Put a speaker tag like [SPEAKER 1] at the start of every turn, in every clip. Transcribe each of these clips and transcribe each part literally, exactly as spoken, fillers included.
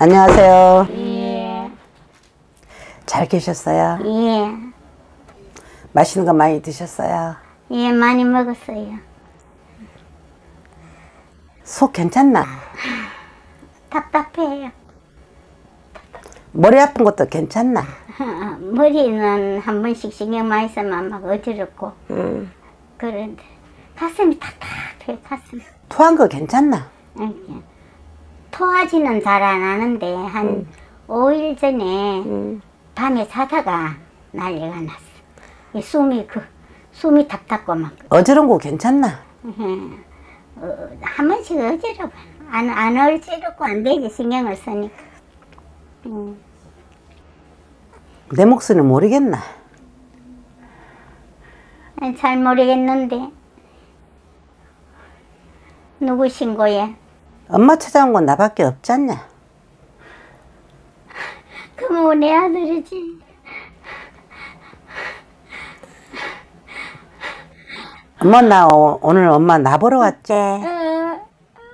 [SPEAKER 1] 안녕하세요.
[SPEAKER 2] 예.
[SPEAKER 1] 잘 계셨어요?
[SPEAKER 2] 예.
[SPEAKER 1] 맛있는 거 많이 드셨어요?
[SPEAKER 2] 예, 많이 먹었어요.
[SPEAKER 1] 속 괜찮나?
[SPEAKER 2] 답답해요.
[SPEAKER 1] 머리 아픈 것도 괜찮나?
[SPEAKER 2] 머리는 한 번씩 신경 많이 쓰면 막 어지럽고.
[SPEAKER 1] 음.
[SPEAKER 2] 그런데 가슴이 답답해, 가슴.
[SPEAKER 1] 토한 거 괜찮나?
[SPEAKER 2] 이렇게. 토하지는 잘 안 하는데 한
[SPEAKER 1] 음.
[SPEAKER 2] 오 일 전에
[SPEAKER 1] 음.
[SPEAKER 2] 밤에 자다가 난리가 났어. 이 숨이 그 숨이 답답고 막.
[SPEAKER 1] 어지러운 거 괜찮나?
[SPEAKER 2] 어, 한 번씩 어지러워. 안, 안 어지럽고 안 되지, 신경을 쓰니까. 음.
[SPEAKER 1] 내 목소리는 모르겠나?
[SPEAKER 2] 잘 모르겠는데. 누구신 거야?
[SPEAKER 1] 엄마 찾아온 건 나밖에 없지 않냐?
[SPEAKER 2] 그럼 내 아들이지.
[SPEAKER 1] 엄마 나 오, 오늘 엄마 나 보러 왔지?
[SPEAKER 2] 어.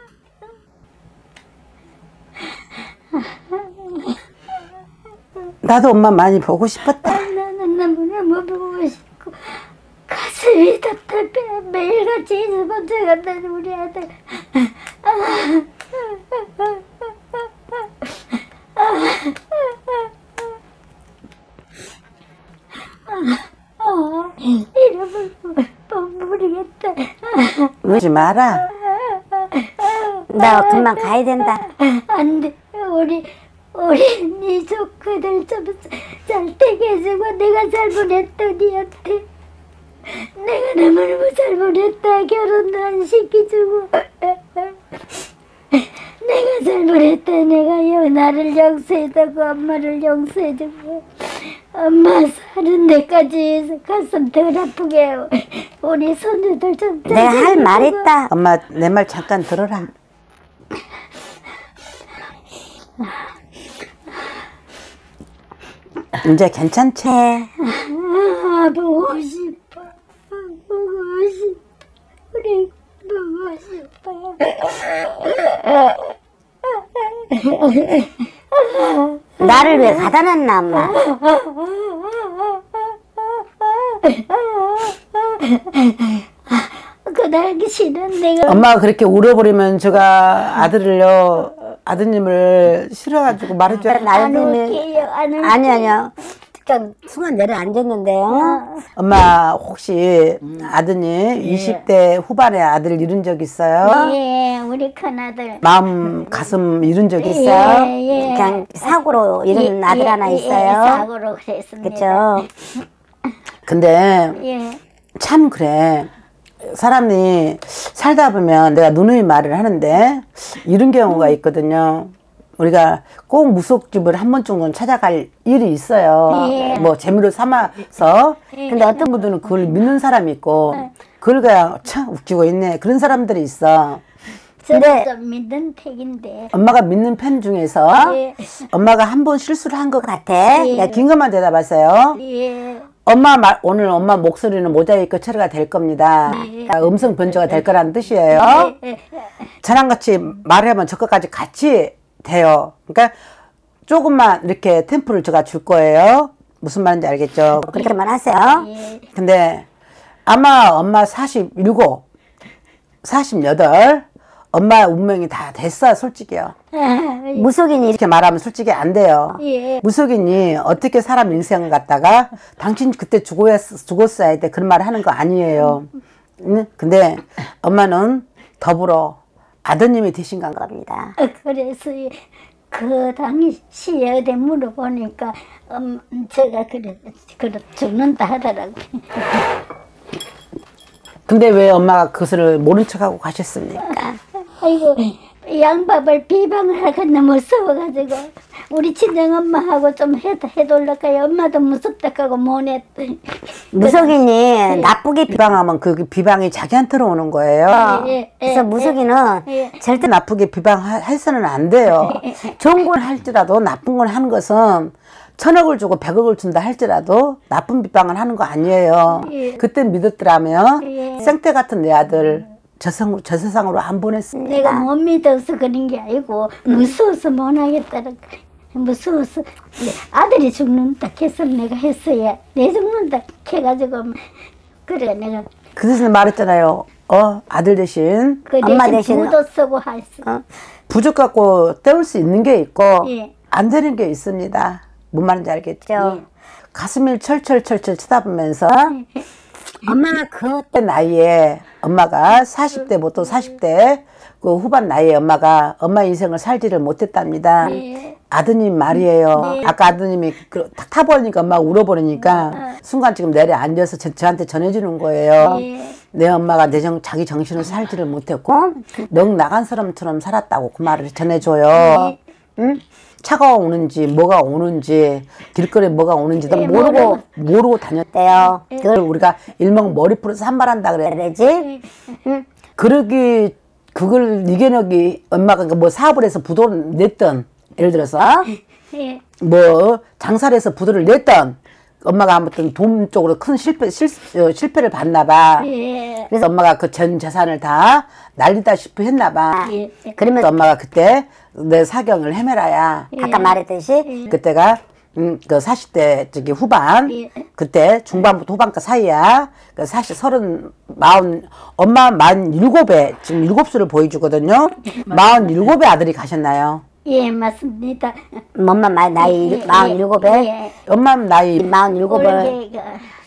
[SPEAKER 1] 나도 엄마 많이 보고 싶었다.
[SPEAKER 2] 나는 너무너무 보고 싶고 가슴이 답답해. 매일같이 있으면 저간다는 우리 아들. 이름을 모르겠다.
[SPEAKER 1] 울지 마라.
[SPEAKER 2] 나 금방 가야 된다. 안 돼. 우리 우리 네 조카들 좀 잘 되게 해주고 내가 잘못했다 니한테. 내가 너무너무 잘못했다. 결혼도 안 시켜주고. 내가 잘못했다. 내가 여, 나를 용서해주고 엄마를 용서해주고 엄마 사는 데까지 가슴 덜 아프게 우리 손주들 좀
[SPEAKER 1] 내가 할 말 있다. 엄마 내 말 잠깐 들어라. 이제 괜찮지?
[SPEAKER 2] 아, 보고 싶어. 보고 싶어. 우리 보고 싶어.
[SPEAKER 3] 나를 왜 가다 놨나 엄마?
[SPEAKER 2] 그날 싫은 내가
[SPEAKER 1] 엄마가 그렇게 울어버리면 제가 아들을요 아드님을 싫어가지고 말해줘야
[SPEAKER 2] 안
[SPEAKER 3] 아드님이
[SPEAKER 2] 올게요. 안 올게요.
[SPEAKER 3] 아니 아니요. 그냥 순간 내려앉았는데요.
[SPEAKER 1] 엄마 혹시 아드님 이십 대 후반에 아들 잃은 적 있어요?
[SPEAKER 2] 예, 우리 큰아들.
[SPEAKER 1] 마음 가슴 잃은 적 있어요?
[SPEAKER 2] 예, 예.
[SPEAKER 3] 그냥 사고로 이런
[SPEAKER 2] 예,
[SPEAKER 3] 아들
[SPEAKER 2] 예,
[SPEAKER 3] 하나
[SPEAKER 2] 예,
[SPEAKER 3] 있어요.
[SPEAKER 2] 사고로 그랬습니다.
[SPEAKER 3] 그렇죠.
[SPEAKER 1] 근데
[SPEAKER 2] 예.
[SPEAKER 1] 참 그래. 사람이 살다 보면 내가 누누이 말을 하는데 이런 경우가 있거든요. 우리가 꼭 무속집을 한 번쯤은 찾아갈 일이 있어요.
[SPEAKER 2] 예.
[SPEAKER 1] 뭐 재미로 삼아서.
[SPEAKER 2] 예.
[SPEAKER 1] 근데 어떤 분들은 그걸 믿는 사람이 있고 그걸 그냥 참 웃기고 있네. 그런 사람들이 있어.
[SPEAKER 2] 저도
[SPEAKER 1] 근데
[SPEAKER 2] 좀 믿는 택인데.
[SPEAKER 1] 엄마가 믿는 편 중에서
[SPEAKER 2] 예.
[SPEAKER 1] 엄마가 한 번 실수를 한 것 같아.
[SPEAKER 2] 예.
[SPEAKER 1] 야, 긴 것만 대답하세요.
[SPEAKER 2] 예.
[SPEAKER 1] 엄마 말, 오늘 엄마 목소리는 모자이크 처리가 될 겁니다.
[SPEAKER 2] 예.
[SPEAKER 1] 음성 변조가 될 거라는 뜻이에요.
[SPEAKER 2] 예, 예.
[SPEAKER 1] 저랑 같이 말을 하면 저것까지 같이 돼요. 그러니까 조금만 이렇게 템포를 제가 줄 거예요. 무슨 말인지 알겠죠?
[SPEAKER 3] 그렇게만 하세요.
[SPEAKER 2] 예.
[SPEAKER 1] 근데 아마 엄마 사십칠, 사십팔 엄마 운명이 다 됐어 솔직히요.
[SPEAKER 3] 무속인이
[SPEAKER 1] 이렇게 말하면 솔직히 안 돼요.
[SPEAKER 2] 예.
[SPEAKER 1] 무속인이 어떻게 사람 인생을 갖다가 당신 그때 죽어야, 죽었어야 돼 그런 말 하는 거 아니에요. 응? 근데 엄마는 더불어 아드님이 되신 건 겁니다.
[SPEAKER 2] 그래서 그 당시에 어디 물어보니까 음, 제가 그래, 그래 죽는다 하더라고요.
[SPEAKER 1] 근데 왜 엄마가 그것을 모른 척하고 가셨습니까?
[SPEAKER 2] 아이고 양밥을 비방을 하겠나 무서워가지고 우리 친정엄마하고 좀 해도 해둘까요? 엄마도 무섭다 하고 못했.
[SPEAKER 3] 무속인이 나쁘게 비...
[SPEAKER 1] 비방하면 그 비방이 자기한테로 오는 거예요.
[SPEAKER 2] 예, 예,
[SPEAKER 3] 그래서 무속인은
[SPEAKER 2] 예.
[SPEAKER 1] 절대 나쁘게 비방해서는 안 돼요. 좋은 걸 할지라도 나쁜 걸 하는 것은 천억을 주고 백억을 준다 할지라도 나쁜 비방을 하는 거 아니에요.
[SPEAKER 2] 예.
[SPEAKER 1] 그때 믿었더라면
[SPEAKER 2] 예.
[SPEAKER 1] 생태 같은 내 아들 저, 성, 저 세상으로 안 보냈습니다.
[SPEAKER 2] 내가 못 믿어서 그런 게 아니고 무서워서 못 하겠다는 무서워서 아들이 죽는다 해서 내가 했어야 내 죽는다 해가지고 그래 내가
[SPEAKER 1] 그 대신 말했잖아요. 어 아들 대신
[SPEAKER 2] 그
[SPEAKER 3] 엄마
[SPEAKER 2] 대신
[SPEAKER 3] 대신
[SPEAKER 2] 부도 쓰고 했어.
[SPEAKER 3] 어?
[SPEAKER 1] 부족 갖고 때울 수 있는 게 있고
[SPEAKER 2] 예.
[SPEAKER 1] 안 되는 게 있습니다. 뭔 말인지 알겠죠?
[SPEAKER 3] 예.
[SPEAKER 1] 가슴이 철철철철 쳐다보면서
[SPEAKER 3] 엄마가 그
[SPEAKER 1] 그때 나이에 엄마가 사십 대 보통 사십 대 그 후반 나이에 엄마가 엄마 인생을 살지를 못했답니다.
[SPEAKER 2] 네.
[SPEAKER 1] 아드님 말이에요.
[SPEAKER 2] 네.
[SPEAKER 1] 아까 아드님이 그 탁 타버리니까 엄마가 울어버리니까 순간 지금 내려 앉아서 저, 저한테 전해주는 거예요.
[SPEAKER 2] 네.
[SPEAKER 1] 내 엄마가 내 정, 자기 정신을 살지를 못했고 넋 나간 사람처럼 살았다고 그 말을 전해줘요.
[SPEAKER 2] 네.
[SPEAKER 1] 응? 차가 오는지 뭐가 오는지 길거리에 뭐가 오는지도
[SPEAKER 2] 네,
[SPEAKER 1] 모르고
[SPEAKER 2] 모르고.
[SPEAKER 1] 모르고 다녔대요. 그걸 우리가 일명 머리 풀어 산발한다 그래야 되지? 응? 그러기 그걸 이겨내기 엄마가 뭐 사업을 해서 부도를 냈던 예를 들어서
[SPEAKER 2] 예.
[SPEAKER 1] 뭐 장사를 해서 부도를 냈던 엄마가 아무튼 돈 쪽으로 큰 실패 실, 어, 실패를 봤나 봐.
[SPEAKER 2] 예.
[SPEAKER 1] 그래서 엄마가 그 전 재산을 다 날리다시피 했나 봐.
[SPEAKER 2] 예.
[SPEAKER 1] 그러면서 엄마가 그때 내 사경을 헤매라야.
[SPEAKER 3] 아까 말했듯이
[SPEAKER 1] 그때가 음, 그 사십 대 저기 후반
[SPEAKER 2] 예.
[SPEAKER 1] 그때 중반부터 후반까 사이야. 그 사실 서른 마흔 엄마 만 일곱에 지금 일곱 수를 보여주거든요. 마흔 일곱에 아들이 가셨나요?
[SPEAKER 2] 예, 맞습니다.
[SPEAKER 3] 엄마 마- 나이 마흔일곱에
[SPEAKER 2] 예.
[SPEAKER 1] 엄마 나이
[SPEAKER 3] 마흔일곱을
[SPEAKER 2] 올해가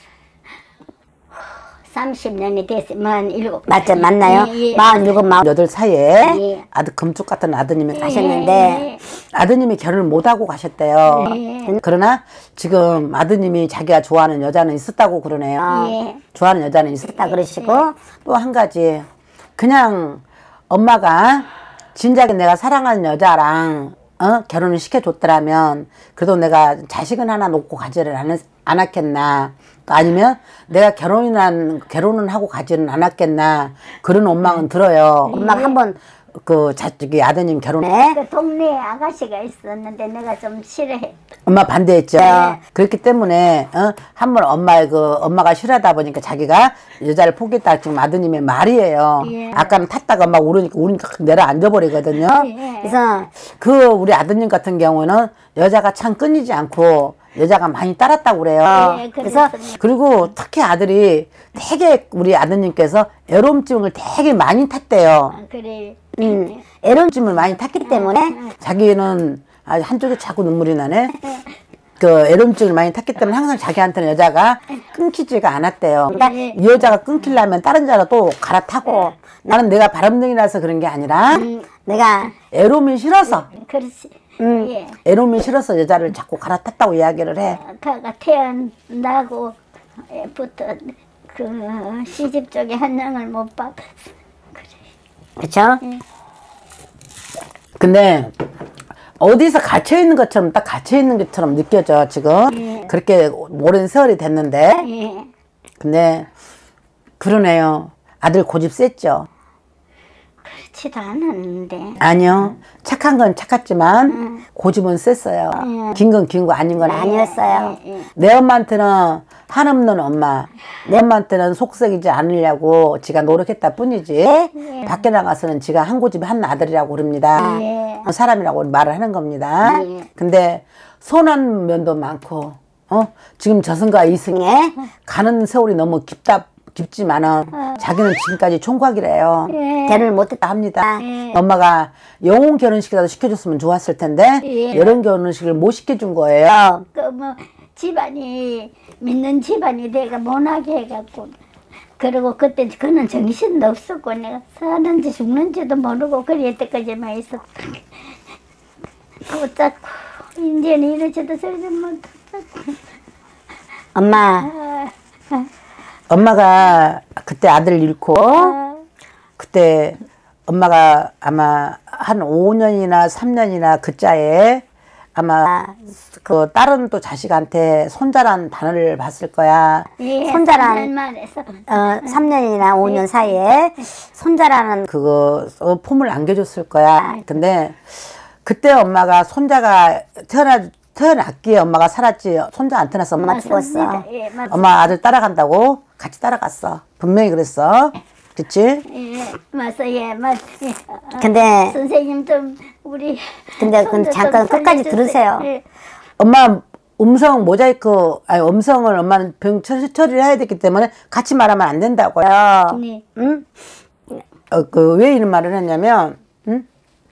[SPEAKER 2] 삼십 년이 됐으면 일곱.
[SPEAKER 3] 맞죠? 맞나요?
[SPEAKER 2] 예, 예.
[SPEAKER 3] 마흔일곱 마흔
[SPEAKER 1] 여덟 사이에
[SPEAKER 2] 예.
[SPEAKER 1] 아들 금쪽 같은 아드님이
[SPEAKER 2] 예.
[SPEAKER 1] 가셨는데 아드님이 결혼을 못하고 가셨대요.
[SPEAKER 2] 예.
[SPEAKER 1] 그러나 지금 아드님이 자기가 좋아하는 여자는 있었다고 그러네요.
[SPEAKER 2] 예.
[SPEAKER 1] 좋아하는 여자는 있었다 그러시고 또 한 가지 그냥 엄마가 진작에 내가 사랑하는 여자랑 어? 결혼을 시켜줬더라면 그래도 내가 자식은 하나 놓고 가지를 않, 않았겠나 아니면 내가 결혼이란 결혼은 하고 가지는 않았겠나 그런 원망은 들어요.
[SPEAKER 3] 엄마가 한번
[SPEAKER 1] 그 자식이 아드님 결혼해
[SPEAKER 2] 그 동네에 아가씨가 있었는데 내가 좀 싫어해.
[SPEAKER 1] 엄마 반대했죠. 그렇기 때문에 어? 한번 엄마의 그 엄마가 싫어하다 보니까 자기가 여자를 포기했다 지금 아드님의 말이에요.
[SPEAKER 2] 예.
[SPEAKER 1] 아까는 탔다가 엄마 울으니까 우니까 내려앉아 버리거든요.
[SPEAKER 2] 예.
[SPEAKER 3] 그래서
[SPEAKER 1] 그 우리 아드님 같은 경우는 여자가 참 끊이지 않고 여자가 많이 따랐다고 그래요.
[SPEAKER 2] 예,
[SPEAKER 1] 그래서
[SPEAKER 2] 그랬습니다.
[SPEAKER 1] 그리고 특히 아들이 되게 우리 아드님께서 애로움증을 되게 많이 탔대요.
[SPEAKER 2] 아, 그래.
[SPEAKER 3] 음,
[SPEAKER 1] 애로움증을 많이 탔기 때문에 자기는 아, 한쪽에 자꾸 눈물이 나네. 그 애로움증을 많이 탔기 때문에 항상 자기한테는 여자가 끊기지가 않았대요. 그러니까
[SPEAKER 2] 네.
[SPEAKER 1] 이 여자가 끊기려면 다른 여자로 또 갈아타고 나는 내가 바람둥이라서 그런 게 아니라
[SPEAKER 3] 내가
[SPEAKER 1] 애로움이 싫어서
[SPEAKER 2] 그렇지.
[SPEAKER 3] 음.
[SPEAKER 2] 예.
[SPEAKER 1] 애로움이 싫어서 여자를 자꾸 갈아탔다고 이야기를 해.
[SPEAKER 2] 가가 태어나고 부터 그 시집 쪽에 한 양을 못 받았어.
[SPEAKER 3] 그렇죠?
[SPEAKER 1] 근데 어디서 갇혀 있는 것처럼 딱 갇혀 있는 것처럼 느껴져 지금.
[SPEAKER 2] 예.
[SPEAKER 1] 그렇게 오랜 세월이 됐는데
[SPEAKER 2] 예.
[SPEAKER 1] 근데 그러네요. 아들 고집 셌죠.
[SPEAKER 2] 그렇지도 않았는데.
[SPEAKER 1] 아니요. 착한 건 착했지만 고집은 셌어요. 긴 건 긴 거 아닌 건 아니었어요.
[SPEAKER 2] 예, 예.
[SPEAKER 1] 내 엄마한테는 한없는 엄마, 내 엄마한테는 속썩이지 않으려고 지가 노력했다 뿐이지 밖에 나가서는 지가 한 고집에 한 아들이라고 그럽니다.
[SPEAKER 2] 예.
[SPEAKER 1] 사람이라고 말을 하는 겁니다.
[SPEAKER 2] 예.
[SPEAKER 1] 근데 손한 면도 많고 어? 지금 저승과 이승에 가는 세월이 너무 깊다 깊지만은 자기는 지금까지 총각이래요.
[SPEAKER 2] 예.
[SPEAKER 1] 결혼을 못했다 합니다.
[SPEAKER 2] 예.
[SPEAKER 1] 엄마가 영혼 결혼식이라도 시켜줬으면 좋았을 텐데
[SPEAKER 2] 예.
[SPEAKER 1] 이런 결혼식을 못 시켜준 거예요.
[SPEAKER 2] 그 뭐 집안이 믿는 집안이 내가 못하게 해갖고 그리고 그때 그는 정신도 없었고 내가 사는지 죽는지도 모르고 그럴 때까지만 있었다. 어쩌고 이제는 이러지도 저러지도 못하고.
[SPEAKER 3] 엄마
[SPEAKER 2] 아,
[SPEAKER 1] 엄마가 그때 아들 잃고
[SPEAKER 2] 아,
[SPEAKER 1] 그때 엄마가 아마 한 오 년이나 삼 년이나 그자에 아마 그 다른 또 자식한테 손자란 단어를 봤을 거야.
[SPEAKER 2] 예,
[SPEAKER 3] 손자란-
[SPEAKER 2] 말해서
[SPEAKER 3] 어, 삼 년이나 오 년 사이에 손자라는
[SPEAKER 1] 그거 어, 폼을 안겨줬을 거야. 근데 그때 엄마가 손자가 태어나 태어났기에 엄마가 살았지 손자 안 태어나서 엄마 죽었어.
[SPEAKER 2] 맞습니다. 예, 맞습니다.
[SPEAKER 1] 엄마 아들 따라간다고 같이 따라갔어. 분명히 그랬어. 그치?
[SPEAKER 2] 예, 맞아, 예, 맞. 예.
[SPEAKER 3] 근데
[SPEAKER 2] 선생님 좀 우리.
[SPEAKER 3] 근데
[SPEAKER 2] 손주
[SPEAKER 3] 그 잠깐
[SPEAKER 2] 좀
[SPEAKER 3] 끝까지
[SPEAKER 2] 살려주세요.
[SPEAKER 3] 들으세요.
[SPEAKER 2] 예.
[SPEAKER 1] 엄마 음성 모자이크, 아니 음성을 엄마는 병 처리, 처리를 해야 되기 때문에 같이 말하면 안 된다고요.
[SPEAKER 2] 네.
[SPEAKER 3] 응?
[SPEAKER 1] 어, 그 왜 이런 말을 했냐면, 응?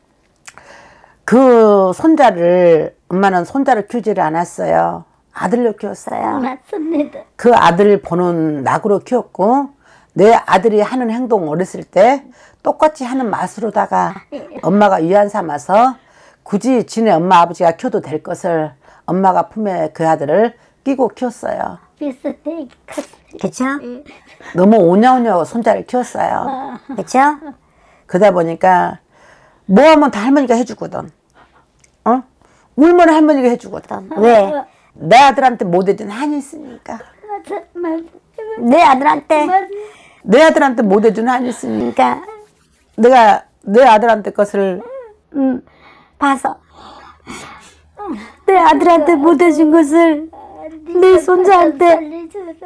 [SPEAKER 1] 그 손자를 엄마는 손자를 키우지를 않았어요. 아들로 키웠어요.
[SPEAKER 2] 맞습니다.
[SPEAKER 1] 그 아들을 보는 낙으로 키웠고 내 아들이 하는 행동 어렸을 때 똑같이 하는 맛으로다가 엄마가 위안 삼아서 굳이 지네 엄마 아버지가 키워도 될 것을 엄마가 품에 그 아들을 끼고 키웠어요.
[SPEAKER 2] 비슷해.
[SPEAKER 3] 그쵸?
[SPEAKER 1] 너무 오냐오냐 손자를 키웠어요.
[SPEAKER 3] 그쵸?
[SPEAKER 1] 그러다 보니까 뭐 하면 다 할머니가 해주거든. 어? 울면 할머니가 해주거든.
[SPEAKER 3] 왜?
[SPEAKER 1] 내 아들한테 못 해준 한이 있으니까.
[SPEAKER 2] 맞아, 맞아.
[SPEAKER 3] 내 아들한테
[SPEAKER 2] 맞아.
[SPEAKER 1] 내 아들한테 못 해준 한이 있으니까.
[SPEAKER 3] 그러니까
[SPEAKER 1] 내가 내 아들한테 것을
[SPEAKER 3] 음, 봐서 내 아들한테 못해준 것을 내 손자한테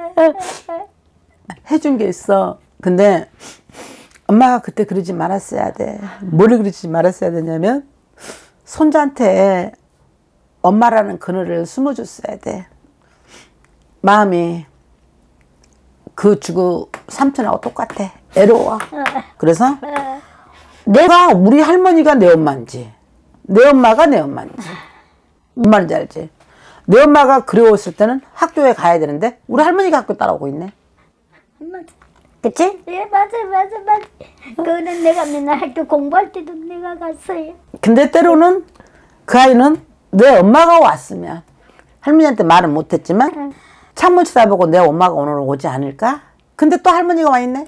[SPEAKER 1] 해준 게 있어. 근데 엄마가 그때 그러지 말았어야 돼. 뭐를 그러지 말았어야 되냐면 손자한테 엄마라는 그늘을 숨어줬어야 돼. 마음이 그 주고 삼촌하고 똑같아. 애로워. 그래서 내가 우리 할머니가 내 엄마인지 내 엄마가 내 엄마인지 뭔 말인지 알지? 내 엄마가 그리웠을 때는 학교에 가야 되는데 우리 할머니가 학교 따라오고 있네.
[SPEAKER 2] 맞아.
[SPEAKER 3] 그치?
[SPEAKER 2] 예, 맞아, 맞아, 맞아. 그거는 내가 맨날 학교 공부할 때도 내가 갔어요.
[SPEAKER 1] 근데 때로는 그 아이는 내 엄마가 왔으면 할머니한테 말은 못했지만 창문 쳐다보고 내 엄마가 오늘 오지 않을까? 근데 또 할머니가 와 있네.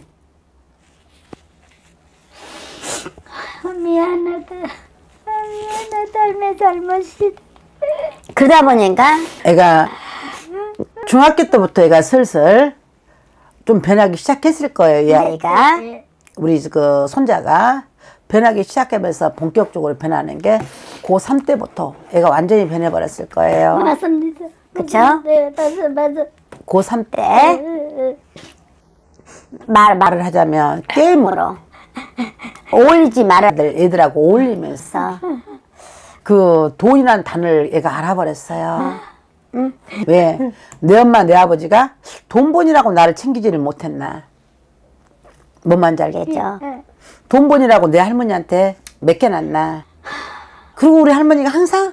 [SPEAKER 2] 아, 미안하다. 아, 미안하다. 할매 잘못이다.
[SPEAKER 3] 그러다 보니까
[SPEAKER 1] 애가 중학교 때부터 애가 슬슬 좀 변하기 시작했을 거예요. 이 아이가.
[SPEAKER 2] 예.
[SPEAKER 1] 우리 그 손자가 변하기 시작하면서 본격적으로 변하는 게 고삼 때부터 애가 완전히 변해버렸을 거예요.
[SPEAKER 2] 맞습니다.
[SPEAKER 3] 그쵸?
[SPEAKER 2] 네, 맞아, 맞아.
[SPEAKER 1] 고삼 때
[SPEAKER 2] 예,
[SPEAKER 3] 말, 말
[SPEAKER 1] 말을 하자면 게임으로
[SPEAKER 3] 어울리지 말아.
[SPEAKER 1] 애들, 애들하고 어울리면서 그 돈이라는 단어를 애가 알아버렸어요. 응? 왜? 내 엄마 내 아버지가 돈 번이라고 나를 챙기지를 못했나. 뭔 말인지 알겠죠?
[SPEAKER 2] 예.
[SPEAKER 1] 돈 번이라고 내 할머니한테 맡겨놨나. 그리고 우리 할머니가 항상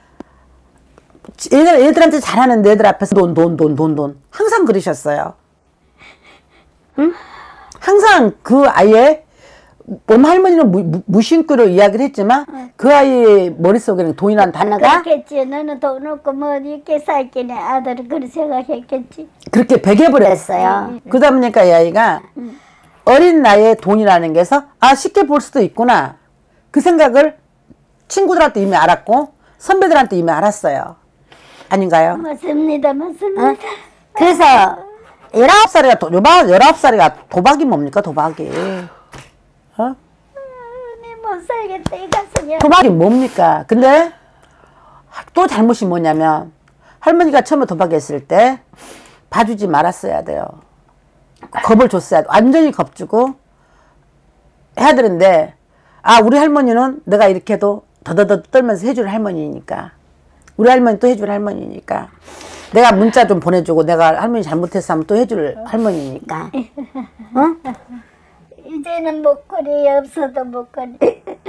[SPEAKER 1] 애들, 애들한테 잘하는 애들 앞에서 돈, 돈, 돈, 돈, 돈. 항상 그러셨어요. 응? 항상 그 아이의 엄마 할머니는 무, 무, 무심코로 이야기를 했지만 그 아이의 머릿속에는 돈이라는 단어가
[SPEAKER 2] 그렇겠지. 너는 돈 없고 뭐 이렇게 살겠네. 아들은 그렇게 생각했겠지.
[SPEAKER 1] 그렇게 배겨버렸어요. 그러다 보니까 이 아이가 어린 나이에 돈이라는 게서 아 쉽게 볼 수도 있구나. 그 생각을 친구들한테 이미 알았고 선배들한테 이미 알았어요. 아닌가요?
[SPEAKER 2] 맞습니다. 맞습니다.
[SPEAKER 3] 그래서
[SPEAKER 1] 열아홉 살이가 도, 열아홉 살이가 도박이 뭡니까 도박이? 어?
[SPEAKER 2] 네, 못 살겠다. 이 가슴이.
[SPEAKER 1] 도박이 뭡니까? 근데 또 잘못이 뭐냐면 할머니가 처음에 도박했을 때 봐주지 말았어야 돼요. 겁을 줬어야 돼. 완전히 겁주고 해야 되는데 아 우리 할머니는 내가 이렇게 해도 더더더 떨면서 해줄 할머니니까 우리 할머니 또 해줄 할머니니까 내가 문자 좀 보내주고 내가 할머니 잘못했어 하면 또 해줄 할머니니까 어?
[SPEAKER 2] 이제는 목걸이 없어도 목걸이.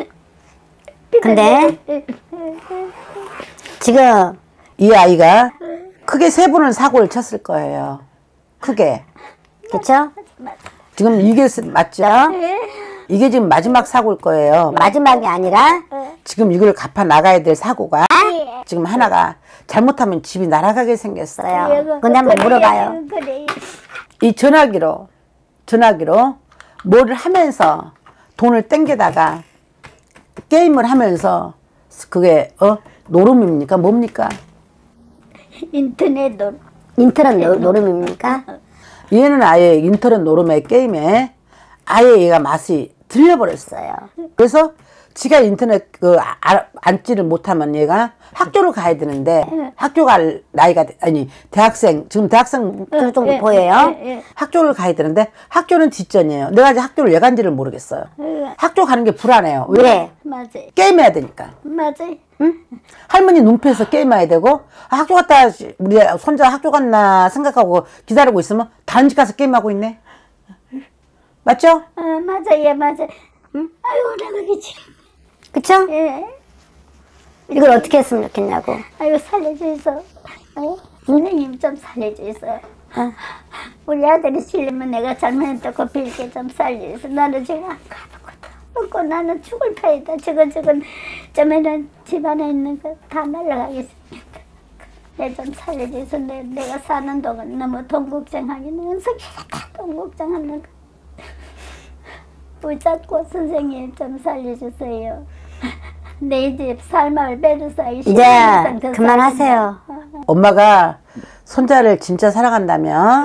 [SPEAKER 3] 근데 지금
[SPEAKER 1] 이 아이가 크게 세 번은 사고를 쳤을 거예요. 크게.
[SPEAKER 3] 그쵸?
[SPEAKER 1] 지금 이게 맞죠? 이게 지금 마지막 사고일 거예요.
[SPEAKER 3] 마지막이 아니라
[SPEAKER 1] 지금 이걸 갚아 나가야 될 사고가 지금 하나가 잘못하면 집이 날아가게 생겼어요.
[SPEAKER 3] 근데 한번 물어봐요.
[SPEAKER 2] 그래.
[SPEAKER 1] 이 전화기로 전화기로 뭐를 하면서 돈을 땡겨다가 게임을 하면서 그게 어 노름입니까? 뭡니까?
[SPEAKER 2] 인터넷 돈.
[SPEAKER 3] 인터넷 노, 노름입니까?
[SPEAKER 1] 얘는 아예 인터넷 노름의 게임에 아예 얘가 맛이 들려버렸어요. 그래서 지가 인터넷 그 아, 앉지를 못하면 얘가 학교를 가야 되는데
[SPEAKER 2] 예.
[SPEAKER 1] 학교 갈 나이가 돼- 아니 대학생 지금 대학생
[SPEAKER 3] 그 정도
[SPEAKER 2] 예,
[SPEAKER 3] 보여요?
[SPEAKER 2] 예, 예.
[SPEAKER 1] 학교를 가야 되는데 학교는 뒷전이에요. 내가 이제 학교를 왜 간지를 모르겠어요.
[SPEAKER 2] 예.
[SPEAKER 1] 학교 가는 게 불안해요. 왜?
[SPEAKER 3] 왜?
[SPEAKER 2] 맞아요.
[SPEAKER 1] 게임해야 되니까.
[SPEAKER 2] 맞아요.
[SPEAKER 1] 할머니 눈피해서 게임해야 되고 아, 학교 갔다 우리 손자 학교 갔나 생각하고 기다리고 있으면 다른 집 가서 게임하고 있네. 맞죠?
[SPEAKER 2] 어, 맞아요, 맞아요. 응? 아이고, 나가기 싫어.
[SPEAKER 3] 그쵸?
[SPEAKER 2] 예.
[SPEAKER 3] 이걸 어떻게 했으면 좋겠냐고.
[SPEAKER 2] 아이고, 살려줘서. 어? 선생님 좀 살려줘서. 우리 아들이 실리면 내가 잘못했다고 빌게 좀 살려줘서. 나는 지금 안 가는 것도 없고 나는 죽을 판이다. 저건 저건 좀에는 집안에 있는 거 다 날라가겠습니다. 내 좀 살려줘서 내, 내가 사는 동안 너무 돈 걱정하기는 은석이다. 돈 걱정하는 거. 붙잡고 선생님 좀 살려주세요. 내 집 살마을 베르사유
[SPEAKER 3] 이제 그만하세요.
[SPEAKER 1] 엄마가 손자를 진짜 사랑한다면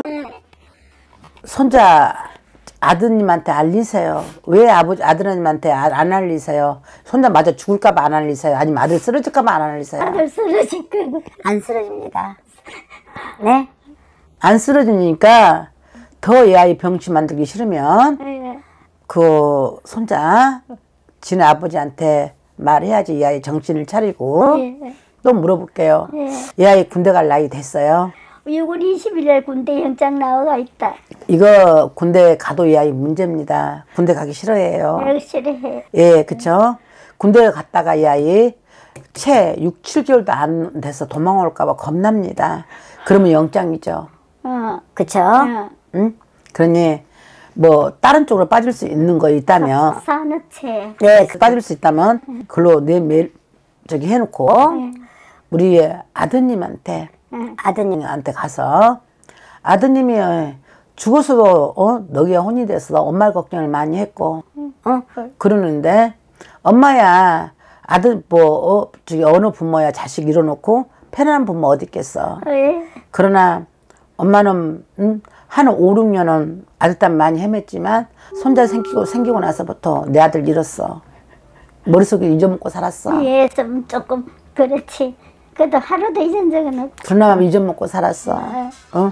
[SPEAKER 1] 손자 아드님한테 알리세요. 왜 아버지 아드님한테 아- 안 알리세요? 손자 맞아 죽을까봐 안 알리세요? 아니면 아들 쓰러질까봐 안 알리세요?
[SPEAKER 2] 아들 쓰러질 거고.
[SPEAKER 3] 안 쓰러집니다. 네?
[SPEAKER 1] 안 쓰러지니까 더 이 아이 병치 만들기 싫으면
[SPEAKER 2] 예.
[SPEAKER 1] 그 손자 지네 아버지한테 말해야지 이 아이 정신을 차리고.
[SPEAKER 2] 예.
[SPEAKER 1] 또 물어볼게요.
[SPEAKER 2] 예.
[SPEAKER 1] 이 아이 군대 갈 나이 됐어요?
[SPEAKER 2] 유월 이십일에 군대 영장 나와가 있다.
[SPEAKER 1] 이거 군대 가도 이 아이 문제입니다. 군대 가기 싫어해요.
[SPEAKER 2] 확실해.
[SPEAKER 1] 예, 그쵸? 군대 갔다가 이 아이 채 육, 칠 개월도 안 돼서 도망 올까봐 겁납니다. 그러면 영장이죠.
[SPEAKER 2] 어.
[SPEAKER 3] 그쵸?
[SPEAKER 2] 어.
[SPEAKER 1] 응? 그러니 뭐 다른 쪽으로 빠질 수 있는 거 있다면
[SPEAKER 2] 산업체.
[SPEAKER 1] 네, 그 빠질 수 있다면 글로 내 매일 저기 해놓고 우리 아드님한테 아드님한테 가서 아드님이 죽어서도 어 너기가 혼이 돼서 엄마 걱정을 많이 했고 어 그러는데 엄마야 아들 뭐 어, 저기 어느 부모야 자식 잃어놓고 편안한 부모 어디 있겠어.
[SPEAKER 2] 예.
[SPEAKER 1] 그러나 엄마는 음, 한 오, 육 년은 아들 딸 많이 헤맸지만 손자 생기고 생기고 나서부터 내 아들 잃었어. 머릿속에 잊어먹고 살았어.
[SPEAKER 2] 예, 좀 조금 그렇지. 그래도 하루도 잊은 적은 없고.
[SPEAKER 1] 그러나 잊어먹고 살았어. 어?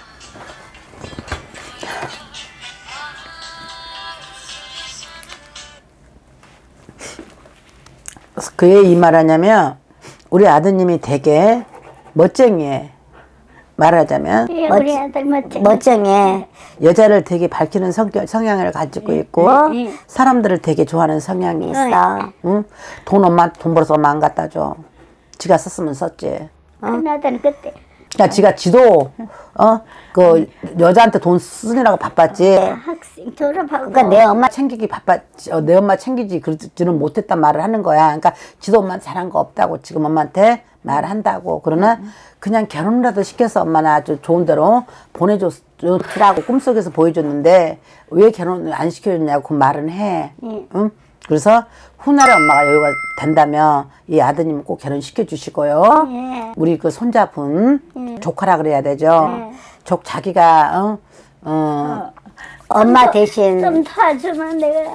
[SPEAKER 1] 그게 이 말하냐면 우리 아드님이 되게 멋쟁이에 말하자면
[SPEAKER 2] 예, 우리 아들 멋쟁이.
[SPEAKER 3] 멋쟁이.
[SPEAKER 1] 여자를 되게 밝히는 성격, 성향을 가지고 있고
[SPEAKER 2] 예.
[SPEAKER 1] 사람들을 되게 좋아하는 성향이 있어.
[SPEAKER 3] 있어.
[SPEAKER 1] 응? 돈 엄마 돈 벌어서 엄마 안 갖다 줘. 지가 썼으면 썼지.
[SPEAKER 2] 큰 아들은 그때.
[SPEAKER 1] 그러니까 지가 지도 어 그 여자한테 돈 쓰느라고 바빴지.
[SPEAKER 2] 학생 졸업하고.
[SPEAKER 3] 그러니까 내 엄마
[SPEAKER 1] 챙기기 바빴지. 어, 내 엄마 챙기지 그러지는 못했단 말을 하는 거야. 그러니까 지도 엄마는 잘한 거 없다고 지금 엄마한테 말한다고. 그러나 그냥 결혼이라도 시켜서 엄마는 아주 좋은 데로 보내줬더라고 꿈속에서 보여줬는데 왜 결혼을 안 시켜줬냐고 그 말은 해.
[SPEAKER 2] 예.
[SPEAKER 1] 응? 그래서 훗날에 엄마가 여유가 된다면 이 아드님 꼭 결혼시켜 주시고요.
[SPEAKER 2] 예.
[SPEAKER 1] 우리 그 손자분
[SPEAKER 2] 예.
[SPEAKER 1] 조카라 그래야 되죠.
[SPEAKER 2] 예.
[SPEAKER 1] 족 자기가 어, 어,
[SPEAKER 3] 엄마 대신
[SPEAKER 2] 좀 도와주면 내가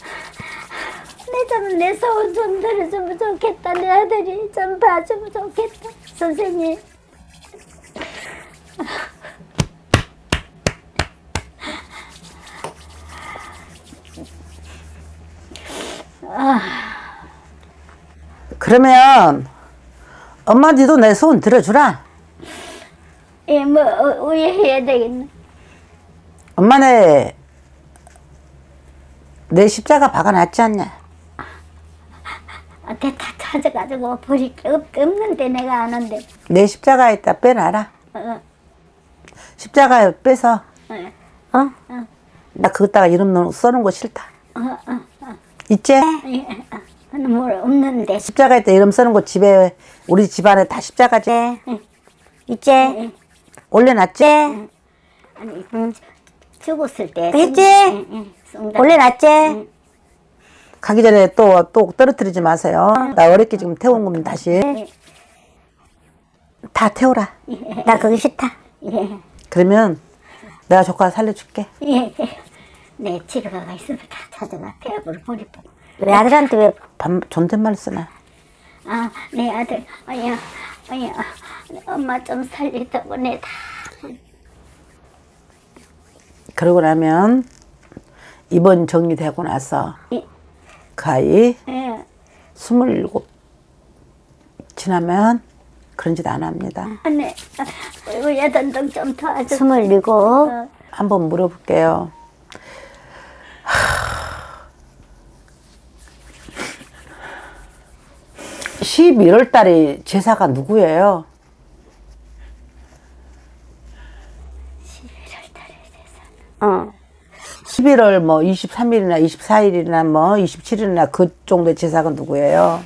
[SPEAKER 2] 내 좀 내 소원 좀 들어주면 좋겠다. 내 아들이 좀 봐주면 좋겠다. 선생님.
[SPEAKER 1] 그러면 엄마 니도 내 소원 들어주라.
[SPEAKER 2] 예, 뭐 어, 왜 해야 되겠나?
[SPEAKER 1] 엄마네 내 십자가 박아놨지 않냐?
[SPEAKER 2] 아, 다 찾아가지고 버릴 게 없, 없는데 내가 아는데.
[SPEAKER 1] 내 십자가에다 빼놔라.
[SPEAKER 2] 어,
[SPEAKER 1] 십자가에 빼서
[SPEAKER 2] 어,
[SPEAKER 1] 어? 나 그것다가 이름 넣- 써놓은 거 싫다.
[SPEAKER 2] 어, 어, 어.
[SPEAKER 1] 있지?
[SPEAKER 2] 예, 어, 뭐 없는데.
[SPEAKER 1] 십자가에다 이름 써놓은 거 집에 우리 집안에 다 십자가지.
[SPEAKER 3] 있지?
[SPEAKER 1] 올려놨지?
[SPEAKER 2] 아니, 죽었을 때.
[SPEAKER 3] 했지?
[SPEAKER 2] 예, 예, 송달.
[SPEAKER 3] 올려놨지?
[SPEAKER 1] 가기 전에 또, 또 떨어뜨리지 마세요. 나 어렵게 지금 태운 거면 다시.
[SPEAKER 2] 예,
[SPEAKER 1] 다 태워라.
[SPEAKER 3] 나 그게 싫다.
[SPEAKER 2] 예,
[SPEAKER 1] 그러면 내가 조카 살려줄게.
[SPEAKER 2] 예, 예. 내 집에 가가 있으면 다 찾아가. 대학으로 버릴 뻔.
[SPEAKER 3] 왜 아들한테 왜
[SPEAKER 1] 반, 존댓말 쓰나?
[SPEAKER 2] 아, 내 아들, 어야, 어야, 엄마 좀 살리자고 내 다.
[SPEAKER 1] 그러고 나면 입원 정리되고 나서
[SPEAKER 2] 예.
[SPEAKER 1] 그 아이
[SPEAKER 2] 예.
[SPEAKER 1] 스물일곱 지나면 그런 짓 안 합니다.
[SPEAKER 2] 아니, 우야 단동 좀 도와줘.
[SPEAKER 3] 스물일곱
[SPEAKER 2] 어.
[SPEAKER 1] 한번 물어볼게요. 십일월 달에 제사가 누구예요?
[SPEAKER 3] 어.
[SPEAKER 1] 십일월 뭐 이십삼 일이나 이십사 일이나 뭐 이십칠 일이나 그 정도의 제사가 누구예요?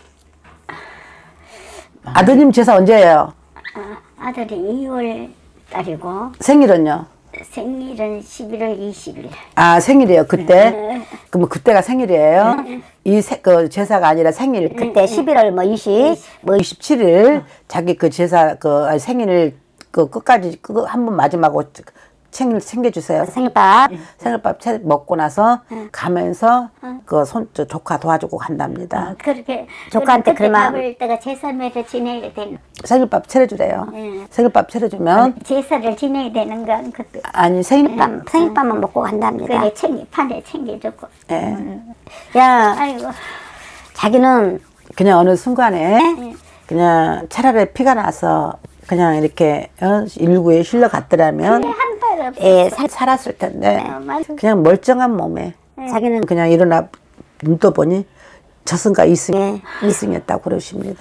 [SPEAKER 1] 아드님 제사 언제예요?
[SPEAKER 2] 아, 아들이 이월 달이고
[SPEAKER 1] 생일은요?
[SPEAKER 2] 생일은 십일월 이십 일.
[SPEAKER 1] 아 생일이에요 그때? 그럼 그때가 생일이에요? 이 세, 그 제사가 아니라 생일
[SPEAKER 3] 그때 십일월 뭐 이십
[SPEAKER 1] 뭐 이십칠 일 자기 그 제사 그 아니, 생일 그 끝까지 그 한 번 마지막으로 챙겨 챙겨주세요.
[SPEAKER 3] 생일밥
[SPEAKER 1] 생일밥 채 먹고 나서 가면서 그 손 조카 도와주고 간답니다.
[SPEAKER 2] 어, 그렇게
[SPEAKER 3] 조카한테
[SPEAKER 2] 그때
[SPEAKER 3] 그러면-
[SPEAKER 2] 밥을 때가 제사매를 지내야 되는.
[SPEAKER 1] 생일밥 차려주래요.
[SPEAKER 2] 네.
[SPEAKER 1] 생일밥 차려주면
[SPEAKER 2] 제사를 지내야 되는 건 그때.
[SPEAKER 1] 아니 생일밥
[SPEAKER 3] 밥, 생일밥만 먹고 간답니다.
[SPEAKER 2] 그래 챙기 판에 챙겨주고.
[SPEAKER 1] 예.
[SPEAKER 3] 야
[SPEAKER 2] 아이고.
[SPEAKER 3] 자기는
[SPEAKER 1] 그냥 어느 순간에
[SPEAKER 2] 예.
[SPEAKER 1] 그냥 차라리 피가 나서 그냥 이렇게 어, 일구에 실려갔더라면
[SPEAKER 2] 한발 없어.
[SPEAKER 1] 예, 살, 살았을 텐데
[SPEAKER 2] 어, 맞아.
[SPEAKER 1] 그냥 멀쩡한 몸에
[SPEAKER 3] 자기는
[SPEAKER 1] 그냥 일어나 눈 떠보니 저승가 이승
[SPEAKER 3] 예.
[SPEAKER 1] 이승했다고 그러십니다.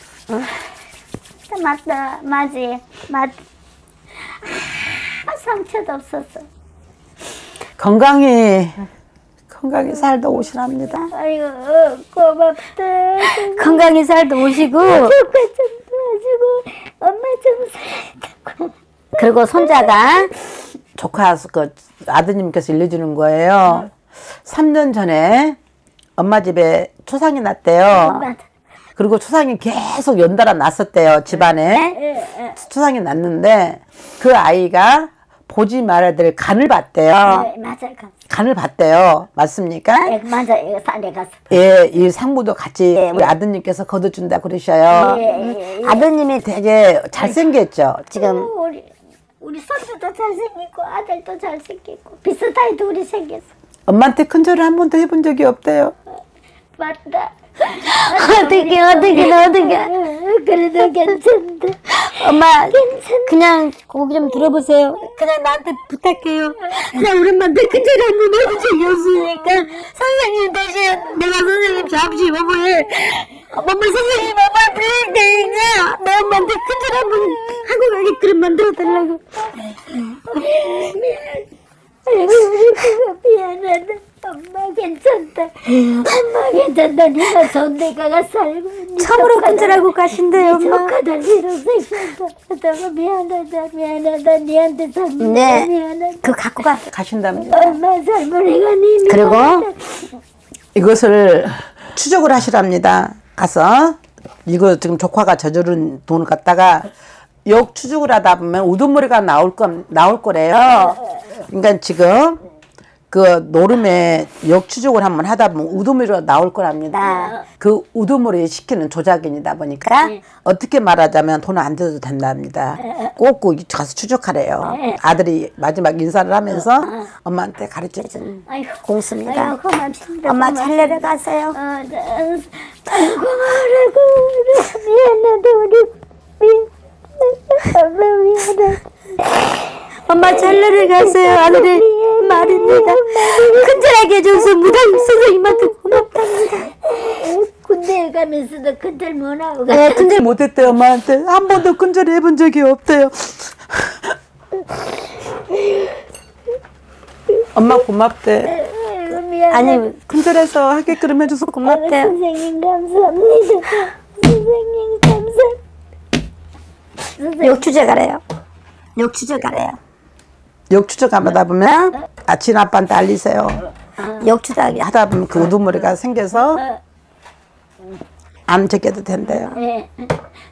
[SPEAKER 2] 맞다, 맞지, 맞. 아, 상처도 없었어.
[SPEAKER 1] 건강히 건강히 살다 오시랍니다.
[SPEAKER 2] 아이고, 어, 고맙다.
[SPEAKER 3] 건강히 살도 오시고
[SPEAKER 2] 조카 좀 도와주고, 엄마 좀 살려달라고.
[SPEAKER 3] 그리고 손자가
[SPEAKER 1] 조카 그 아드님께서 일러주는 거예요. 삼 년 전에 엄마 집에 초상이 났대요.
[SPEAKER 2] 맞아.
[SPEAKER 1] 그리고 초상이 계속 연달아 났었대요. 집안에
[SPEAKER 2] 예, 예.
[SPEAKER 1] 초상이 났는데 그 아이가 보지 말아야 될 간을 봤대요.
[SPEAKER 2] 예, 맞아, 가.
[SPEAKER 1] 간을 봤대요. 맞습니까?
[SPEAKER 2] 예, 맞아, 이거 산에 가서.
[SPEAKER 1] 예, 이 상무도 같이 우리 아드님께서 거둬준다 그러셔요.
[SPEAKER 2] 예, 예, 예.
[SPEAKER 1] 아드님이 되게 잘생겼죠.
[SPEAKER 3] 지금
[SPEAKER 2] 어, 우리, 우리 손주도 잘생기고, 아들도 잘생기고, 비슷하게 둘이 생겼어.
[SPEAKER 1] 엄마한테 큰절을 한 번도 해본 적이 없대요.
[SPEAKER 2] 맞다.
[SPEAKER 3] 어떻게 어떻게 어떻게
[SPEAKER 2] 어, 그래도 괜찮다.
[SPEAKER 3] 엄마 그냥 고기 좀 들어보세요. 그냥 나한테 부탁해요. 그냥 우리 엄마한테 큰절 한번 해본 적이 없으니까 선생님 대신 내가 선생님 잠시 뭐뭐해 뭐뭐 선생님 뭐뭐 빌릴 테니까 내 엄마한테 큰절 한번 하고 가게끔 만들어달라고.
[SPEAKER 2] 아이고, 우리 그거 미안하다. 엄마 괜찮다. 엄마 괜찮다. 네가 좋은 데 가가 살고. 네
[SPEAKER 3] 참으로
[SPEAKER 2] 조카들,
[SPEAKER 3] 큰절하고 가신대요
[SPEAKER 2] 네
[SPEAKER 3] 엄마.
[SPEAKER 2] 조카들 이런 생겼다. 너무 미안하다. 미안하다. 니한테 잘못
[SPEAKER 3] 네.
[SPEAKER 2] 미안하다.
[SPEAKER 3] 그 갖고 가.
[SPEAKER 1] 가신답니다.
[SPEAKER 2] 엄마 잘못해가 니
[SPEAKER 3] 그리고
[SPEAKER 1] 이것을 추적을 하시랍니다. 가서 이거 지금 조카가 저주른 돈을 갖다가 역 추적을 하다 보면 우두머리가 나올 건 나올 거래요. 그러니까 지금 그 노름에 역 추적을 한번 하다 보면 우두머리가 나올 거랍니다. 그 우두머리 시키는 조작인이다 보니까 어떻게 말하자면 돈 안 줘도 된답니다. 꼭 꼭 가서 추적하래요. 아들이 마지막 인사를 하면서 엄마한테 가르쳐준
[SPEAKER 2] 아이고,
[SPEAKER 3] 공수입니다.
[SPEAKER 2] 아이고, 고맙습니다.
[SPEAKER 3] 엄마
[SPEAKER 2] 고맙습니다.
[SPEAKER 3] 찰레를 가세요.
[SPEAKER 2] 어, 나, 아이고, 뭐라고. 미안하다. 우리 미안. 엄마 미안하다.
[SPEAKER 3] 엄마 찰레를 가세요. 아들의 말입니다. 큰절하게 해줘서 무당 선생님한테 고맙답니다.
[SPEAKER 2] 군대에 가면서도 큰절 못하고
[SPEAKER 3] 네, 큰절
[SPEAKER 1] 못했대요. 엄마한테 한 번도 큰절을 해본 적이 없대요. 엄마 고맙대.
[SPEAKER 2] 아이고, 미안해.
[SPEAKER 3] 아니
[SPEAKER 1] 큰절해서 하게끔 해줘서 고맙대요.
[SPEAKER 2] 선생님 감사합니다. 선생님 감사합니다. 선생님.
[SPEAKER 3] 욕추제 가래요. 욕추제 가래요.
[SPEAKER 1] 역추적 하다 보면 아친 아빠한테 알리세요.
[SPEAKER 3] 욕추자기
[SPEAKER 1] 하다 보면 그 우두머리가 생겨서 암 적게도 된대요.
[SPEAKER 2] 예.